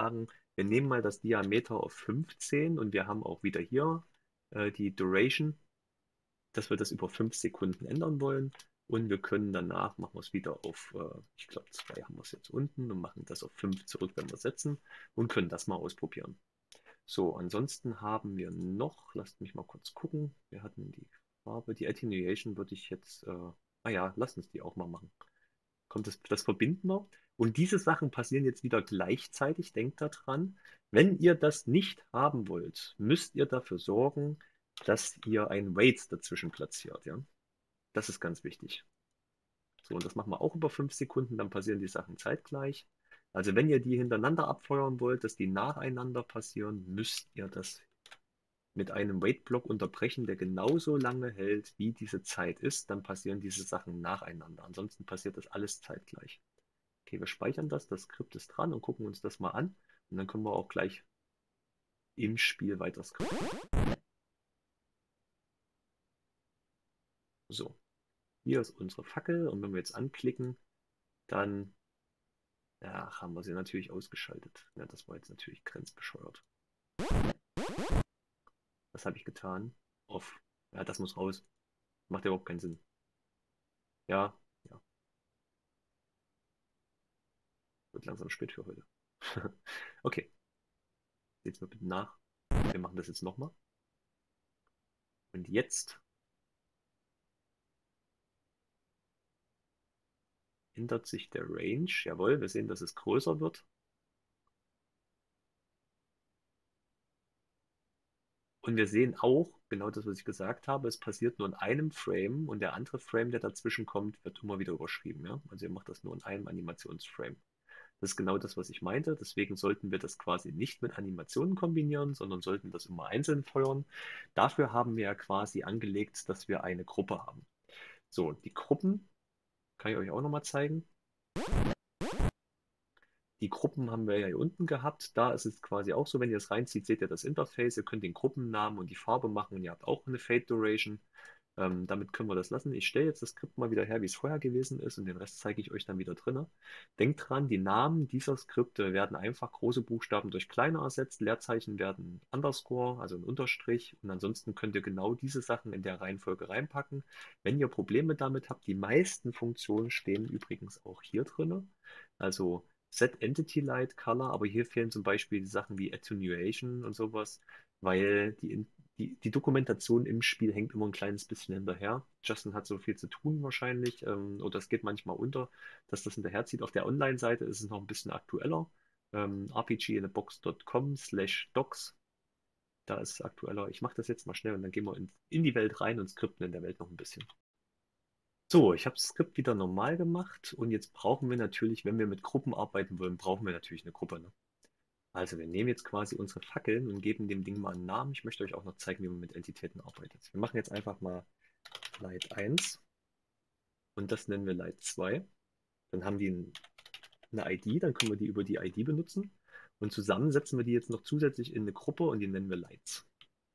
Wir nehmen mal das Diameter auf fünfzehn und wir haben auch wieder hier äh, die Duration, dass wir das über fünf Sekunden ändern wollen. Und wir können danach, machen wir es wieder auf, äh, ich glaube zwei haben wir es jetzt unten und machen das auf fünf zurück, wenn wir setzen und können das mal ausprobieren. So, ansonsten haben wir noch, lasst mich mal kurz gucken, wir hatten die Farbe, die Attenuation würde ich jetzt, äh, ah ja, lasst uns die auch mal machen. Kommt das, das verbinden wir. Und diese Sachen passieren jetzt wieder gleichzeitig, denkt daran. Wenn ihr das nicht haben wollt, müsst ihr dafür sorgen, dass ihr ein Wait dazwischen platziert. Ja? Das ist ganz wichtig. So, und das machen wir auch über fünf Sekunden, dann passieren die Sachen zeitgleich. Also wenn ihr die hintereinander abfeuern wollt, dass die nacheinander passieren, müsst ihr das mit einem Wait-Block unterbrechen, der genauso lange hält, wie diese Zeit ist. Dann passieren diese Sachen nacheinander. Ansonsten passiert das alles zeitgleich. Okay, wir speichern das, das Skript ist dran und gucken uns das mal an. Und dann können wir auch gleich im Spiel weiter skripten. So, hier ist unsere Fackel und wenn wir jetzt anklicken, dann ja, haben wir sie natürlich ausgeschaltet. Ja, das war jetzt natürlich grenzbescheuert. Was habe ich getan? Off. Ja, das muss raus. Macht ja überhaupt keinen Sinn. Ja, ja. Wird langsam spät für heute. Okay, seht's mir bitte nach. Wir machen das jetzt nochmal. Und jetzt ändert sich der Range. Jawohl, wir sehen, dass es größer wird. Und wir sehen auch, genau das, was ich gesagt habe, es passiert nur in einem Frame und der andere Frame, der dazwischen kommt, wird immer wieder überschrieben. Ja? Also ihr macht das nur in einem Animationsframe. Das ist genau das, was ich meinte. Deswegen sollten wir das quasi nicht mit Animationen kombinieren, sondern sollten das immer einzeln feuern. Dafür haben wir ja quasi angelegt, dass wir eine Gruppe haben. So, die Gruppen kann ich euch auch nochmal zeigen. Die Gruppen haben wir ja hier unten gehabt. Da ist es quasi auch so, wenn ihr es reinzieht, seht ihr das Interface. Ihr könnt den Gruppennamen und die Farbe machen und ihr habt auch eine Fade Duration. Ähm, damit können wir das lassen. Ich stelle jetzt das Skript mal wieder her, wie es vorher gewesen ist und den Rest zeige ich euch dann wieder drin. Denkt dran, die Namen dieser Skripte werden einfach große Buchstaben durch kleine ersetzt. Leerzeichen werden Underscore, also ein Unterstrich. Und ansonsten könnt ihr genau diese Sachen in der Reihenfolge reinpacken. Wenn ihr Probleme damit habt, die meisten Funktionen stehen übrigens auch hier drin. Also Set Entity Light Color, aber hier fehlen zum Beispiel die Sachen wie Attenuation und sowas, weil die, die, die Dokumentation im Spiel hängt immer ein kleines bisschen hinterher. Justin hat so viel zu tun wahrscheinlich, ähm, oder es geht manchmal unter, dass das hinterherzieht. Auf der Online-Seite ist es noch ein bisschen aktueller. Ähm, r p g in a box dot com slash docs. Da ist es aktueller. Ich mache das jetzt mal schnell und dann gehen wir in, in die Welt rein und skripten in der Welt noch ein bisschen. So, ich habe das Skript wieder normal gemacht und jetzt brauchen wir natürlich, wenn wir mit Gruppen arbeiten wollen, brauchen wir natürlich eine Gruppe. Ne? Also wir nehmen jetzt quasi unsere Fackeln und geben dem Ding mal einen Namen. Ich möchte euch auch noch zeigen, wie man mit Entitäten arbeitet. Wir machen jetzt einfach mal Light eins und das nennen wir Light zwei. Dann haben die ein, eine I D, dann können wir die über die I D benutzen und zusammen setzen wir die jetzt noch zusätzlich in eine Gruppe und die nennen wir Lights.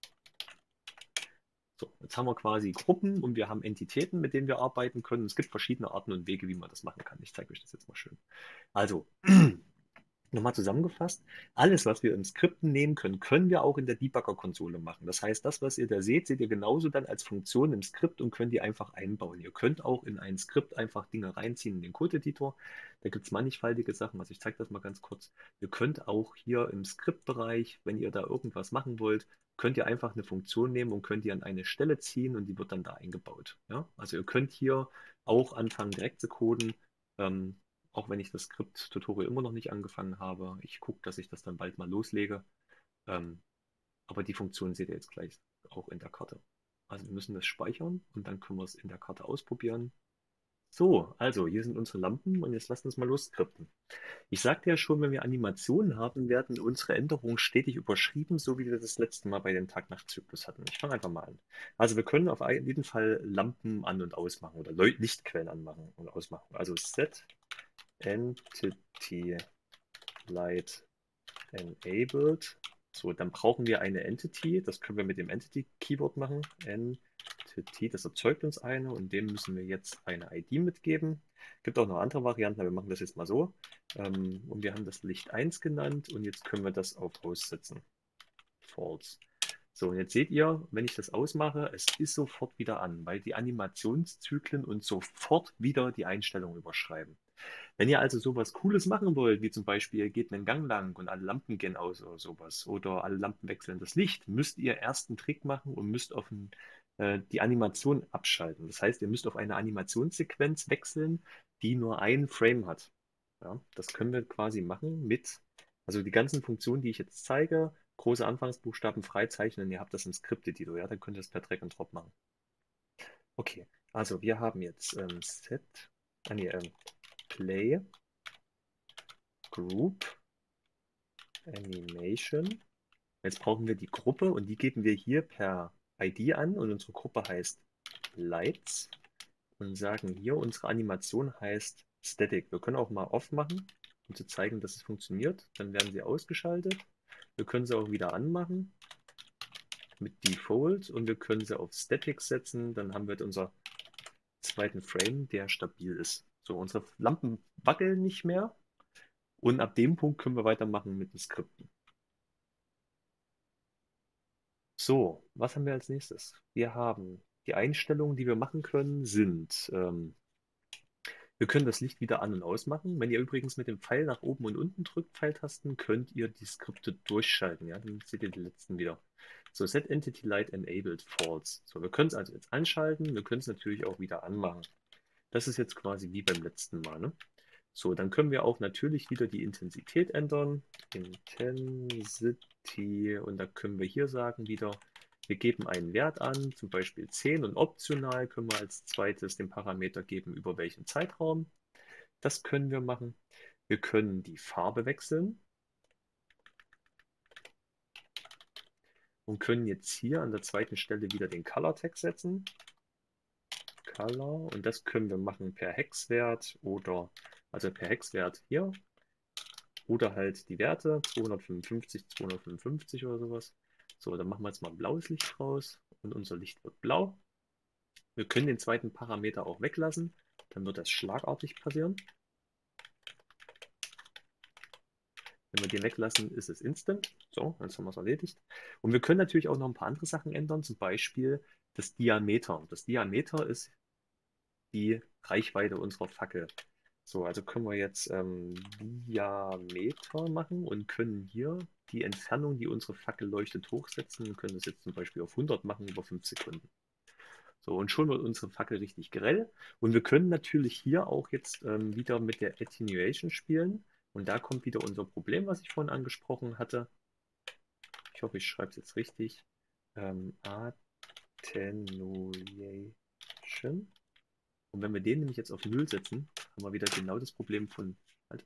So, jetzt haben wir quasi Gruppen und wir haben Entitäten, mit denen wir arbeiten können. Es gibt verschiedene Arten und Wege, wie man das machen kann. Ich zeige euch das jetzt mal schön. Also, nochmal zusammengefasst, alles, was wir in Skripten nehmen können, können wir auch in der Debugger-Konsole machen. Das heißt, das, was ihr da seht, seht ihr genauso dann als Funktion im Skript und könnt die einfach einbauen. Ihr könnt auch in ein Skript einfach Dinge reinziehen in den Code-Editor. Da gibt es mannigfaltige Sachen. Also ich zeige das mal ganz kurz. Ihr könnt auch hier im Skriptbereich, wenn ihr da irgendwas machen wollt, könnt ihr einfach eine Funktion nehmen und könnt die an eine Stelle ziehen und die wird dann da eingebaut. Ja? Also ihr könnt hier auch anfangen direkt zu coden. Ähm, auch wenn ich das Skript-Tutorial immer noch nicht angefangen habe. Ich gucke, dass ich das dann bald mal loslege. Ähm, aber die Funktion seht ihr jetzt gleich auch in der Karte. Also wir müssen das speichern und dann können wir es in der Karte ausprobieren. So, also hier sind unsere Lampen und jetzt lasst uns mal losskripten. Ich sagte ja schon, wenn wir Animationen haben, werden unsere Änderungen stetig überschrieben, so wie wir das letzte Mal bei dem Tag-Nacht-Zyklus hatten. Ich fange einfach mal an. Also wir können auf jeden Fall Lampen an- und ausmachen oder Leu- Lichtquellen anmachen und ausmachen. Also Set Entity Light Enabled. So, dann brauchen wir eine Entity. Das können wir mit dem Entity Keyword machen. Entity, das erzeugt uns eine und dem müssen wir jetzt eine I D mitgeben. Gibt auch noch andere Varianten, aber wir machen das jetzt mal so. Ähm, und wir haben das Licht eins genannt und jetzt können wir das auf Aussetzen. False. So, und jetzt seht ihr, wenn ich das ausmache, es ist sofort wieder an, weil die Animationszyklen uns sofort wieder die Einstellungen überschreiben. Wenn ihr also sowas Cooles machen wollt, wie zum Beispiel, ihr geht einen Gang lang und alle Lampen gehen aus oder sowas, oder alle Lampen wechseln das Licht, müsst ihr erst einen Trick machen und müsst auf ein, äh, die Animation abschalten. Das heißt, ihr müsst auf eine Animationssequenz wechseln, die nur ein Frame hat. Ja, das können wir quasi machen mit, also die ganzen Funktionen, die ich jetzt zeige, große Anfangsbuchstaben freizeichnen, ihr habt das im Skript-Editor, ja, dann könnt ihr das per Drag and Drop machen. Okay, also wir haben jetzt ähm, Set, ah, nee, ähm, Play, Group, Animation. Jetzt brauchen wir die Gruppe und die geben wir hier per I D an und unsere Gruppe heißt Lights und sagen hier, unsere Animation heißt Static. Wir können auch mal Off machen, um zu zeigen, dass es funktioniert. Dann werden sie ausgeschaltet. Wir können sie auch wieder anmachen mit Default und wir können sie auf Static setzen. Dann haben wir unser zweiten Frame, der stabil ist. So, unsere Lampen wackeln nicht mehr und ab dem Punkt können wir weitermachen mit den Skripten. So, was haben wir als nächstes? Wir haben die Einstellungen, die wir machen können, sind, ähm, wir können das Licht wieder an- und ausmachen. Wenn ihr übrigens mit dem Pfeil nach oben und unten drückt, Pfeiltasten, könnt ihr die Skripte durchschalten. Ja, dann seht ihr die letzten wieder. So, Set Entity Light Enabled False. So, wir können es also jetzt anschalten. Wir können es natürlich auch wieder anmachen. Das ist jetzt quasi wie beim letzten Mal. Ne? So, dann können wir auch natürlich wieder die Intensität ändern. Intensity. Und da können wir hier sagen wieder, wir geben einen Wert an, zum Beispiel zehn und optional können wir als zweites den Parameter geben, über welchen Zeitraum. Das können wir machen. Wir können die Farbe wechseln und können jetzt hier an der zweiten Stelle wieder den Color Tag setzen. Color und das können wir machen per Hexwert oder also per Hexwert hier oder halt die Werte zweihundertfünfundfünfzig, zweihundertfünfundfünfzig oder sowas. So, dann machen wir jetzt mal ein blaues Licht raus und unser Licht wird blau. Wir können den zweiten Parameter auch weglassen, dann wird das schlagartig passieren. Wenn wir den weglassen, ist es instant. So, jetzt haben wir es erledigt. Und wir können natürlich auch noch ein paar andere Sachen ändern, zum Beispiel das Diameter. Das Diameter ist die Reichweite unserer Fackel. So, also können wir jetzt ähm, Diameter machen und können hier die Entfernung, die unsere Fackel leuchtet, hochsetzen und können das jetzt zum Beispiel auf hundert machen über fünf Sekunden. So, und schon wird unsere Fackel richtig grell. Und wir können natürlich hier auch jetzt ähm, wieder mit der Attenuation spielen. Und da kommt wieder unser Problem, was ich vorhin angesprochen hatte. Ich hoffe, ich schreibe es jetzt richtig. Ähm, Attenuation. Und wenn wir den nämlich jetzt auf null setzen, haben wir wieder genau das Problem von halt,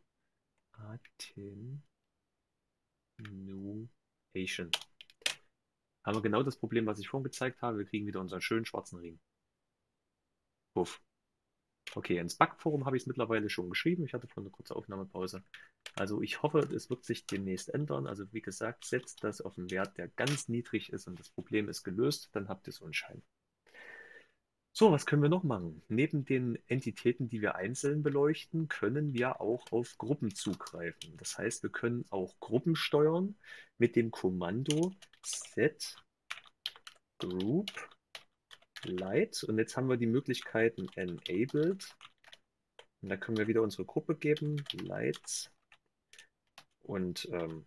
Attenuation. Haben wir genau das Problem, was ich vorhin gezeigt habe. Wir kriegen wieder unseren schönen schwarzen Ring. Puff. Okay, ins Bugforum habe ich es mittlerweile schon geschrieben. Ich hatte vorhin eine kurze Aufnahmepause. Also ich hoffe, es wird sich demnächst ändern. Also wie gesagt, setzt das auf einen Wert, der ganz niedrig ist und das Problem ist gelöst, dann habt ihr so einen Schein. So, was können wir noch machen? Neben den Entitäten, die wir einzeln beleuchten, können wir auch auf Gruppen zugreifen. Das heißt, wir können auch Gruppen steuern mit dem Kommando set group light. Und jetzt haben wir die Möglichkeiten enabled. Und da können wir wieder unsere Gruppe geben, lights und ähm,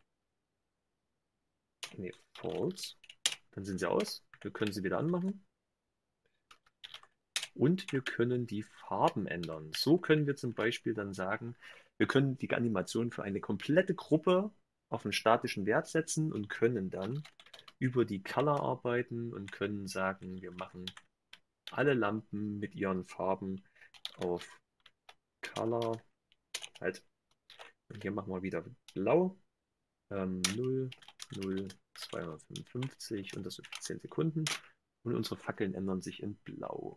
nee, false. Dann sind sie aus. Wir können sie wieder anmachen. Und wir können die Farben ändern. So können wir zum Beispiel dann sagen, wir können die Animation für eine komplette Gruppe auf einen statischen Wert setzen und können dann über die Color arbeiten und können sagen, wir machen alle Lampen mit ihren Farben auf Color. Halt. Und hier machen wir wieder blau. Ähm, null, null, zweihundertfünfundfünfzig und das für zehn Sekunden. Und unsere Fackeln ändern sich in blau.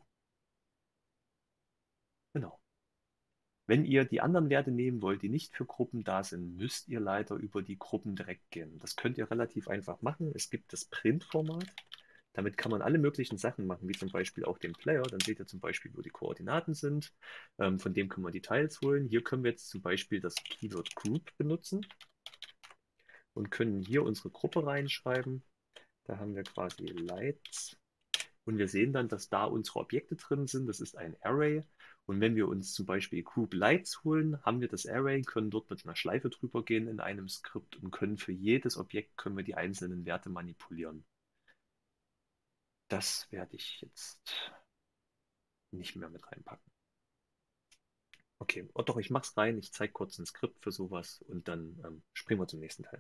Genau. Wenn ihr die anderen Werte nehmen wollt, die nicht für Gruppen da sind, müsst ihr leider über die Gruppen direkt gehen. Das könnt ihr relativ einfach machen. Es gibt das Print-Format. Damit kann man alle möglichen Sachen machen, wie zum Beispiel auch den Player. Dann seht ihr zum Beispiel, wo die Koordinaten sind. Ähm, von dem können wir die Teils holen. Hier können wir jetzt zum Beispiel das Keyword Group benutzen und können hier unsere Gruppe reinschreiben. Da haben wir quasi Lights. Und wir sehen dann, dass da unsere Objekte drin sind. Das ist ein Array. Und wenn wir uns zum Beispiel Group Lights holen, haben wir das Array, können dort mit einer Schleife drüber gehen in einem Skript und können für jedes Objekt können wir die einzelnen Werte manipulieren. Das werde ich jetzt nicht mehr mit reinpacken. Okay, oh doch, ich mache es rein. Ich zeige kurz ein Skript für sowas und dann ähm, springen wir zum nächsten Teil.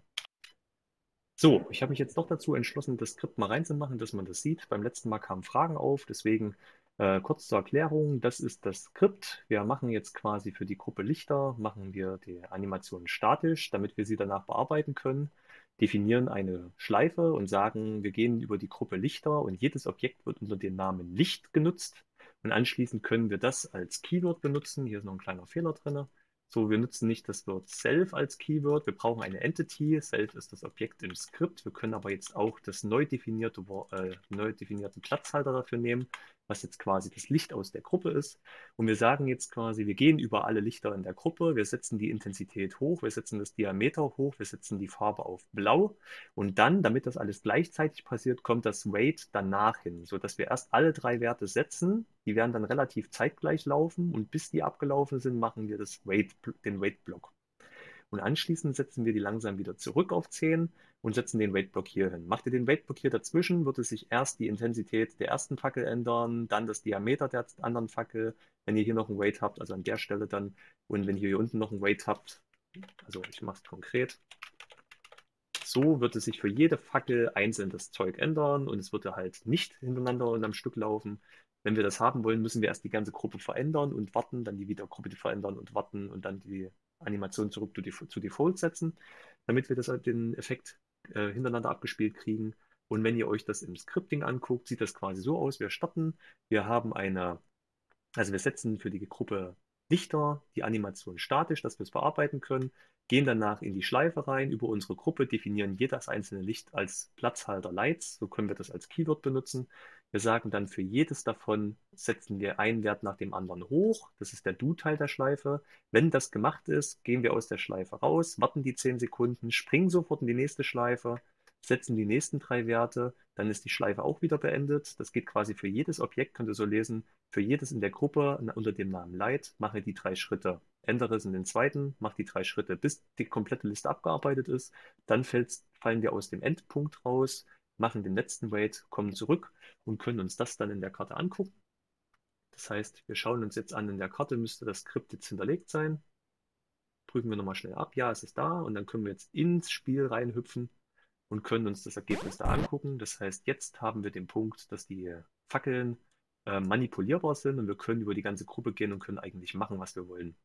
So, ich habe mich jetzt doch dazu entschlossen, das Skript mal reinzumachen, dass man das sieht. Beim letzten Mal kamen Fragen auf, deswegen äh, kurz zur Erklärung. Das ist das Skript. Wir machen jetzt quasi für die Gruppe Lichter, machen wir die Animation statisch, damit wir sie danach bearbeiten können. Definieren eine Schleife und sagen, wir gehen über die Gruppe Lichter und jedes Objekt wird unter dem Namen Licht genutzt. Und anschließend können wir das als Keyword benutzen. Hier ist noch ein kleiner Fehler drin. So, wir nutzen nicht das Wort Self als Keyword. Wir brauchen eine Entity. Self ist das Objekt im Skript. Wir können aber jetzt auch das neu definierte, äh, neu definierte Platzhalter dafür nehmen, was jetzt quasi das Licht aus der Gruppe ist. Und wir sagen jetzt quasi, wir gehen über alle Lichter in der Gruppe. Wir setzen die Intensität hoch. Wir setzen das Diameter hoch. Wir setzen die Farbe auf Blau. Und dann, damit das alles gleichzeitig passiert, kommt das Weight danach hin, sodass wir erst alle drei Werte setzen. Die werden dann relativ zeitgleich laufen und bis die abgelaufen sind, machen wir das Weight, den Weight-Block. Und anschließend setzen wir die langsam wieder zurück auf zehn und setzen den Weight-Block hier hin. Macht ihr den Weight-Block hier dazwischen, wird es sich erst die Intensität der ersten Fackel ändern, dann das Diameter der anderen Fackel, wenn ihr hier noch ein Weight habt, also an der Stelle dann. Und wenn ihr hier unten noch ein Weight habt, also ich mache es konkret, so wird es sich für jede Fackel einzeln das Zeug ändern und es wird halt nicht hintereinander und am Stück laufen. Wenn wir das haben wollen, müssen wir erst die ganze Gruppe verändern und warten, dann die wieder Gruppe verändern und warten und dann die Animation zurück zu, zu Default setzen, damit wir das, den Effekt äh, hintereinander abgespielt kriegen. Und wenn ihr euch das im Scripting anguckt, sieht das quasi so aus. Wir starten, wir haben eine, also wir setzen für die Gruppe Lichter die Animation statisch, dass wir es bearbeiten können, gehen danach in die Schleife rein, über unsere Gruppe, definieren jedes einzelne Licht als Platzhalter Lights, so können wir das als Keyword benutzen. Wir sagen dann, für jedes davon setzen wir einen Wert nach dem anderen hoch, das ist der Do-Teil der Schleife. Wenn das gemacht ist, gehen wir aus der Schleife raus, warten die zehn Sekunden, springen sofort in die nächste Schleife, setzen die nächsten drei Werte, dann ist die Schleife auch wieder beendet. Das geht quasi für jedes Objekt, könnt ihr so lesen, für jedes in der Gruppe unter dem Namen Light, mache die drei Schritte. Ändere es in den zweiten, mache die drei Schritte, bis die komplette Liste abgearbeitet ist. Dann fallen wir aus dem Endpunkt raus, machen den letzten Wait, kommen zurück und können uns das dann in der Karte angucken. Das heißt, wir schauen uns jetzt an, in der Karte müsste das Skript jetzt hinterlegt sein. Prüfen wir nochmal schnell ab, ja, es ist da und dann können wir jetzt ins Spiel reinhüpfen und können uns das Ergebnis da angucken. Das heißt, jetzt haben wir den Punkt, dass die Fackeln äh, manipulierbar sind und wir können über die ganze Gruppe gehen und können eigentlich machen, was wir wollen.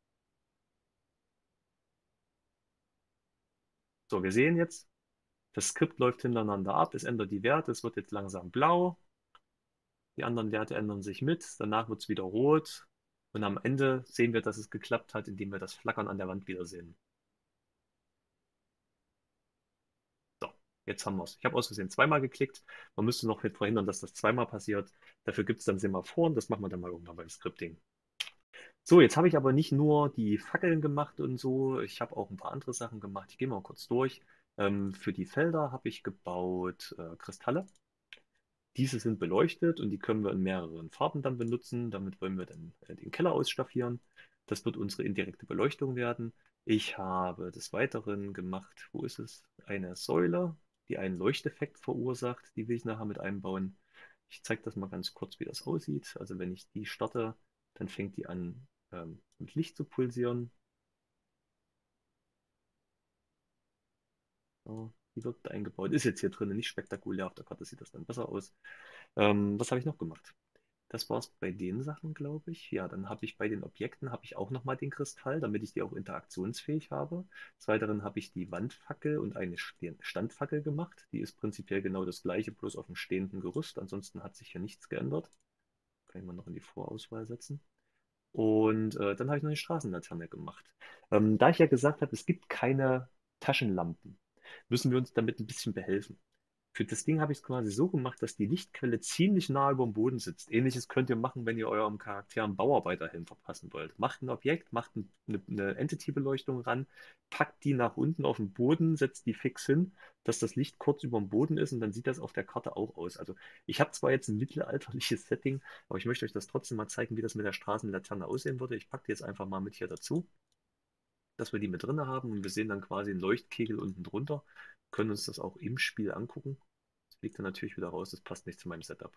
So, wir sehen jetzt, das Skript läuft hintereinander ab, es ändert die Werte, es wird jetzt langsam blau, die anderen Werte ändern sich mit, danach wird es wieder rot und am Ende sehen wir, dass es geklappt hat, indem wir das Flackern an der Wand wiedersehen. Jetzt haben wir es. Ich habe aus Versehen zweimal geklickt. Man müsste noch verhindern, dass das zweimal passiert. Dafür gibt es dann Semaphoren. Das machen wir dann mal irgendwann beim Scripting. So, jetzt habe ich aber nicht nur die Fackeln gemacht und so. Ich habe auch ein paar andere Sachen gemacht. Ich gehe mal kurz durch. Ähm, für die Felder habe ich gebaut äh, Kristalle. Diese sind beleuchtet und die können wir in mehreren Farben dann benutzen. Damit wollen wir dann äh, den Keller ausstaffieren. Das wird unsere indirekte Beleuchtung werden. Ich habe des Weiteren gemacht, wo ist es? Eine Säule, die einen Leuchteffekt verursacht. Die will ich nachher mit einbauen. Ich zeige das mal ganz kurz, wie das aussieht. Also wenn ich die starte, dann fängt die an ähm, mit Licht zu pulsieren. So, die wird eingebaut. Ist jetzt hier drin nicht spektakulär. Auf der Karte sieht das dann besser aus. Ähm, was habe ich noch gemacht? Das war es bei den Sachen, glaube ich. Ja, dann habe ich bei den Objekten habe ich auch nochmal den Kristall, damit ich die auch interaktionsfähig habe. Des Weiteren habe ich die Wandfackel und eine Ste- Standfackel gemacht. Die ist prinzipiell genau das gleiche, bloß auf dem stehenden Gerüst. Ansonsten hat sich hier nichts geändert. Kann ich mal noch in die Vorauswahl setzen. Und äh, dann habe ich noch eine Straßenlaterne gemacht. Ähm, da ich ja gesagt habe, es gibt keine Taschenlampen, müssen wir uns damit ein bisschen behelfen. Für das Ding habe ich es quasi so gemacht, dass die Lichtquelle ziemlich nah über dem Boden sitzt. Ähnliches könnt ihr machen, wenn ihr eurem Charakter einen Bauarbeiterhelm verpassen wollt. Macht ein Objekt, macht ein, eine, eine Entity-Beleuchtung ran, packt die nach unten auf den Boden, setzt die fix hin, dass das Licht kurz über dem Boden ist und dann sieht das auf der Karte auch aus. Also ich habe zwar jetzt ein mittelalterliches Setting, aber ich möchte euch das trotzdem mal zeigen, wie das mit der Straßenlaterne aussehen würde. Ich packe die jetzt einfach mal mit hier dazu, dass wir die mit drin haben und wir sehen dann quasi einen Leuchtkegel unten drunter, können uns das auch im Spiel angucken. Das fliegt dann natürlich wieder raus, das passt nicht zu meinem Setup.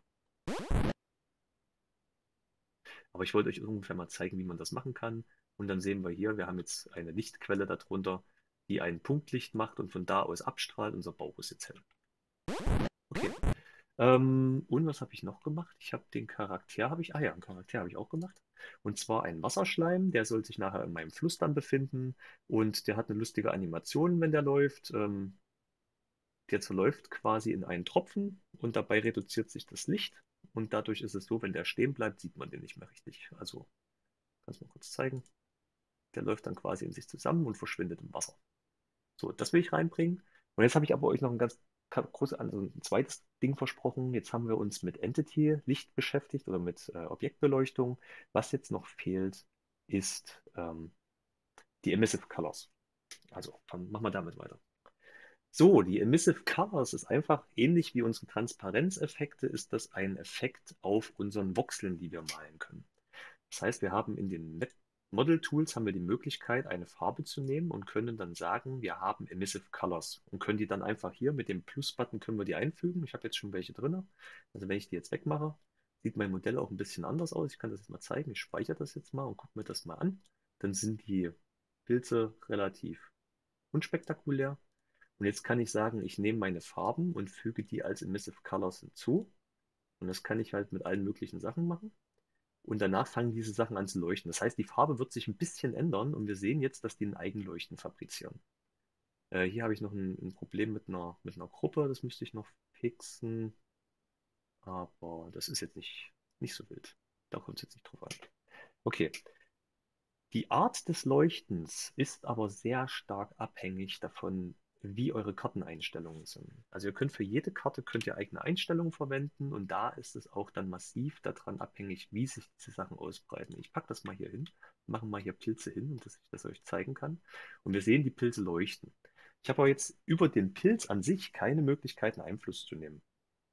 Aber ich wollte euch ungefähr mal zeigen, wie man das machen kann. Und dann sehen wir hier, wir haben jetzt eine Lichtquelle darunter, die ein Punktlicht macht und von da aus abstrahlt. Unser Bauch ist jetzt hell. Okay. Ähm, und was habe ich noch gemacht? Ich habe den Charakter, habe ich, ah ja, einen Charakter habe ich auch gemacht. Und zwar einen Wasserschleim, der soll sich nachher in meinem Fluss dann befinden. Und der hat eine lustige Animation, wenn der läuft. Ähm, der verläuft quasi in einen Tropfen und dabei reduziert sich das Licht. Und dadurch ist es so, wenn der stehen bleibt, sieht man den nicht mehr richtig. Also, kannst du mal kurz zeigen. Der läuft dann quasi in sich zusammen und verschwindet im Wasser. So, das will ich reinbringen. Und jetzt habe ich aber euch noch ein ganz großes, also ein zweites Ding versprochen. Jetzt haben wir uns mit Entity-Licht beschäftigt oder mit äh, Objektbeleuchtung. Was jetzt noch fehlt, ist ähm, die Emissive Colors. Also, dann machen wir damit weiter. So, die Emissive Colors ist einfach ähnlich wie unsere Transparenzeffekte, ist das ein Effekt auf unseren Voxeln, die wir malen können. Das heißt, wir haben in den Model Tools haben wir die Möglichkeit, eine Farbe zu nehmen und können dann sagen, wir haben Emissive Colors und können die dann einfach hier mit dem Plus-Button können wir die einfügen. Ich habe jetzt schon welche drin. Also wenn ich die jetzt wegmache, sieht mein Modell auch ein bisschen anders aus. Ich kann das jetzt mal zeigen. Ich speichere das jetzt mal und gucke mir das mal an. Dann sind die Pilze relativ unspektakulär. Und jetzt kann ich sagen, ich nehme meine Farben und füge die als Emissive Colors hinzu. Und das kann ich halt mit allen möglichen Sachen machen. Und danach fangen diese Sachen an zu leuchten. Das heißt, die Farbe wird sich ein bisschen ändern und wir sehen jetzt, dass die ein Eigenleuchten fabrizieren. Äh, hier habe ich noch ein, ein Problem mit einer, mit einer Gruppe, das müsste ich noch fixen. Aber das ist jetzt nicht, nicht so wild. Da kommt es jetzt nicht drauf an. Okay, die Art des Leuchtens ist aber sehr stark abhängig davon, wie eure Karteneinstellungen sind. Also ihr könnt für jede Karte könnt ihr eigene Einstellungen verwenden und da ist es auch dann massiv daran abhängig, wie sich diese Sachen ausbreiten. Ich packe das mal hier hin, mache mal hier Pilze hin, und dass ich das euch zeigen kann. Und wir sehen, die Pilze leuchten. Ich habe aber jetzt über den Pilz an sich keine Möglichkeiten, Einfluss zu nehmen.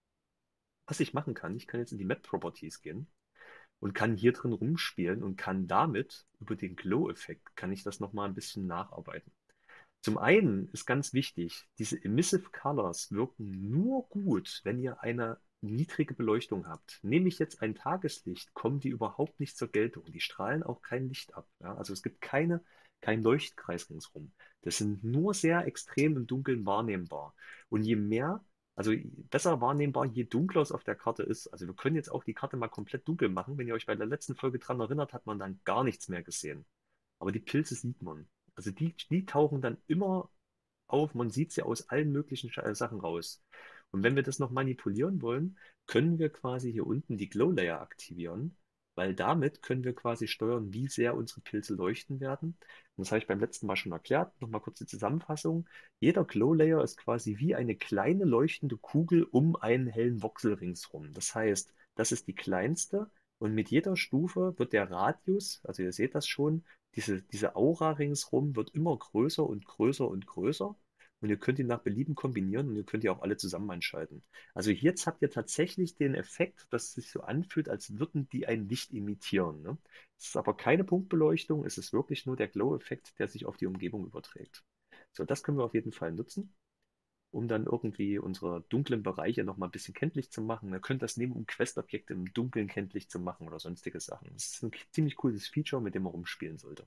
Was ich machen kann, ich kann jetzt in die Map Properties gehen und kann hier drin rumspielen und kann damit über den Glow-Effekt, kann ich das nochmal ein bisschen nacharbeiten. Zum einen ist ganz wichtig, diese Emissive Colors wirken nur gut, wenn ihr eine niedrige Beleuchtung habt. Nehme ich jetzt ein Tageslicht, kommen die überhaupt nicht zur Geltung. Die strahlen auch kein Licht ab. Ja? Also es gibt keine, keinen Leuchtkreis ringsrum. Das sind nur sehr extrem im Dunkeln wahrnehmbar. Und je mehr, also besser wahrnehmbar, je dunkler es auf der Karte ist. Also wir können jetzt auch die Karte mal komplett dunkel machen. Wenn ihr euch bei der letzten Folge dran erinnert, hat man dann gar nichts mehr gesehen. Aber die Pilze sieht man. Also die, die tauchen dann immer auf, man sieht sie aus allen möglichen Sch- äh, Sachen raus. Und wenn wir das noch manipulieren wollen, können wir quasi hier unten die Glow Layer aktivieren, weil damit können wir quasi steuern, wie sehr unsere Pilze leuchten werden. Und das habe ich beim letzten Mal schon erklärt. Nochmal kurz die Zusammenfassung. Jeder Glow Layer ist quasi wie eine kleine leuchtende Kugel um einen hellen Voxel ringsrum. Das heißt, das ist die kleinste und mit jeder Stufe wird der Radius, also ihr seht das schon, diese, diese Aura ringsrum wird immer größer und größer und größer. Und ihr könnt ihn nach Belieben kombinieren und ihr könnt die auch alle zusammen einschalten. Also jetzt habt ihr tatsächlich den Effekt, dass es sich so anfühlt, als würden die ein Licht imitieren. Ne? Es ist aber keine Punktbeleuchtung, es ist wirklich nur der Glow-Effekt, der sich auf die Umgebung überträgt. So, das können wir auf jeden Fall nutzen, um dann irgendwie unsere dunklen Bereiche noch mal ein bisschen kenntlich zu machen. Ihr könnt das nehmen, um Questobjekte im Dunkeln kenntlich zu machen oder sonstige Sachen. Das ist ein ziemlich cooles Feature, mit dem man rumspielen sollte.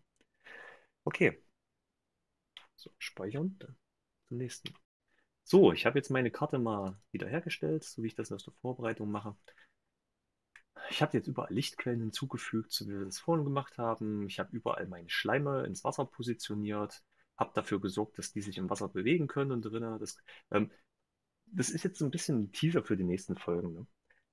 Okay, so, speichern, dann zum nächsten. So, ich habe jetzt meine Karte mal wiederhergestellt, so wie ich das aus der Vorbereitung mache. Ich habe jetzt überall Lichtquellen hinzugefügt, so wie wir das vorhin gemacht haben. Ich habe überall meine Schleime ins Wasser positioniert, habe dafür gesorgt, dass die sich im Wasser bewegen können und drinnen. Das, ähm, das ist jetzt so ein bisschen ein Teaser für die nächsten Folgen. Ne?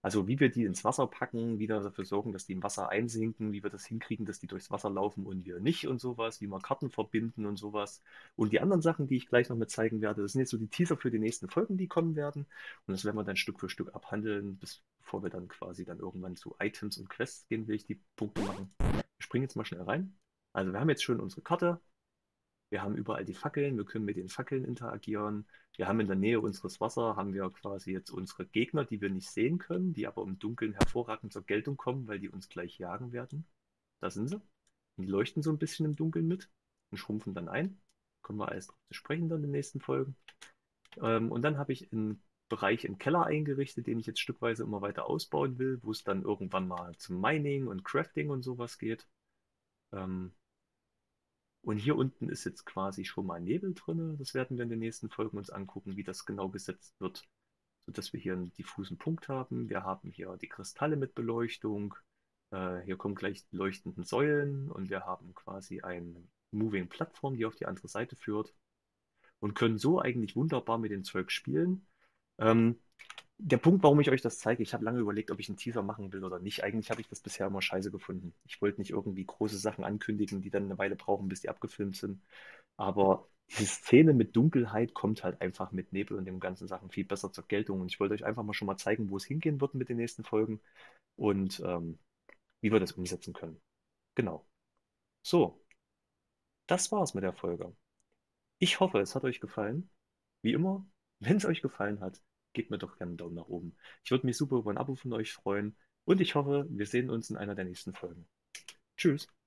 Also wie wir die ins Wasser packen, wie wir dafür sorgen, dass die im Wasser einsinken, wie wir das hinkriegen, dass die durchs Wasser laufen und wir nicht und sowas, wie wir Karten verbinden und sowas. Und die anderen Sachen, die ich gleich noch mit zeigen werde, das sind jetzt so die Teaser für die nächsten Folgen, die kommen werden. Und das werden wir dann Stück für Stück abhandeln, bis, bevor wir dann quasi dann irgendwann zu Items und Quests gehen, will ich die Punkte machen. Wir springen jetzt mal schnell rein. Also wir haben jetzt schon unsere Karte. Wir haben überall die Fackeln, wir können mit den Fackeln interagieren. Wir haben in der Nähe unseres Wasser, haben wir quasi jetzt unsere Gegner, die wir nicht sehen können, die aber im Dunkeln hervorragend zur Geltung kommen, weil die uns gleich jagen werden. Da sind sie. Und die leuchten so ein bisschen im Dunkeln mit und schrumpfen dann ein. Kommen wir alles drauf zu sprechen dann in den nächsten Folgen. Ähm, und dann habe ich einen Bereich im Keller eingerichtet, den ich jetzt stückweise immer weiter ausbauen will, wo es dann irgendwann mal zum Mining und Crafting und sowas geht. Ähm, Und hier unten ist jetzt quasi schon mal Nebel drin. Das werden wir in den nächsten Folgen uns angucken, wie das genau gesetzt wird, sodass wir hier einen diffusen Punkt haben. Wir haben hier die Kristalle mit Beleuchtung. Äh, hier kommen gleich die leuchtenden Säulen und wir haben quasi eine Moving Plattform, die auf die andere Seite führt und können so eigentlich wunderbar mit dem Zeug spielen. Ähm, Der Punkt, warum ich euch das zeige, ich habe lange überlegt, ob ich einen Teaser machen will oder nicht. Eigentlich habe ich das bisher immer scheiße gefunden. Ich wollte nicht irgendwie große Sachen ankündigen, die dann eine Weile brauchen, bis die abgefilmt sind. Aber diese Szene mit Dunkelheit kommt halt einfach mit Nebel und den ganzen Sachen viel besser zur Geltung. Und ich wollte euch einfach mal schon mal zeigen, wo es hingehen wird mit den nächsten Folgen und ähm, wie wir das umsetzen können. Genau. So, das war's mit der Folge. Ich hoffe, es hat euch gefallen. Wie immer, wenn es euch gefallen hat, gebt mir doch gerne einen Daumen nach oben. Ich würde mich super über ein Abo von euch freuen und ich hoffe, wir sehen uns in einer der nächsten Folgen. Tschüss.